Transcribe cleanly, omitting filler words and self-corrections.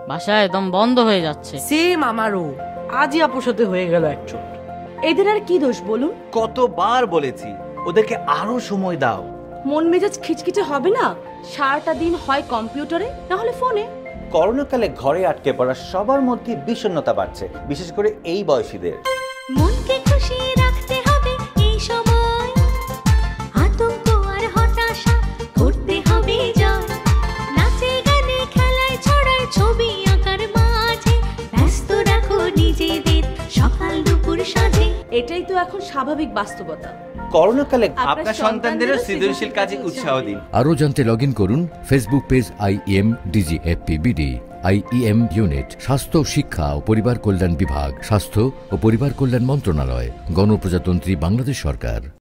বাসায় দম বন্ধ হয়ে যাচ্ছে। সেম আমারও, আজই আপুর সাথে হয়ে গেল এক চোট। এদের আর কি দোষ বলুন? কতবার বলেছি ওদেরকে আরো সময় দাও। মন মেজাজ খিচখিচে হবে না? সারাটা দিন হয় কম্পিউটারে না হলে ফোনে। করোনাকালে ঘরে আটকে পড়া সবার মধ্যে বিষণ্ণতা বাড়ছে, বিশেষ করে এই বয়সীদের। মনকে খুশি রাখতে হবে এই সময়, আতঙ্ক আর হতাশা করতে হবে জয়। নাচে গানে খেলায় ছড়ায় ছবি আঁকার মাঝে, ব্যস্ত রাখো নিজেদের সকাল দুপুর সাঁঝে। এটাই তো এখন স্বাভাবিক বাস্তবতা। করোনাকালে আপনার সন্তানদেরও সৃজনশীল কাজে উৎসাহ দিন। আরও জানতে লগ ইন করুন Facebook page IEM DGFPBD। IEM unit স্বাস্থ্য, শিক্ষা ও পরিবার কল্যাণ বিভাগ, স্বাস্থ্য ও পরিবার কল্যাণ মন্ত্রণালয়, গণপ্রজাতন্ত্রী বাংলাদেশ সরকার।